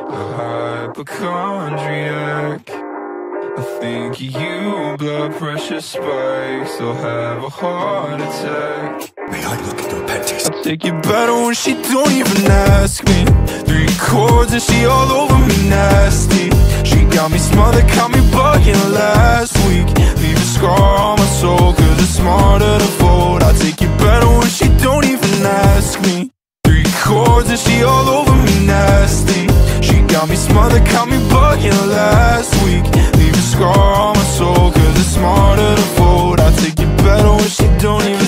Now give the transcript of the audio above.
hypochondriac. I think you, blood pressure spikes, I'll have a heart attack. May I look at your panties? I take it better when she don't even ask me. 3 chords and she all over me nasty. She got me smothered, caught me bugging last week. Leave a scar on my soul, cause it's smarter to fold. I take it better when she don't even ask me. 3 chords and she all over me nasty. She got me smothered, caught me bugging last week. Leave a scar on my soul, cause it's smarter to fold. I take it better when she don't even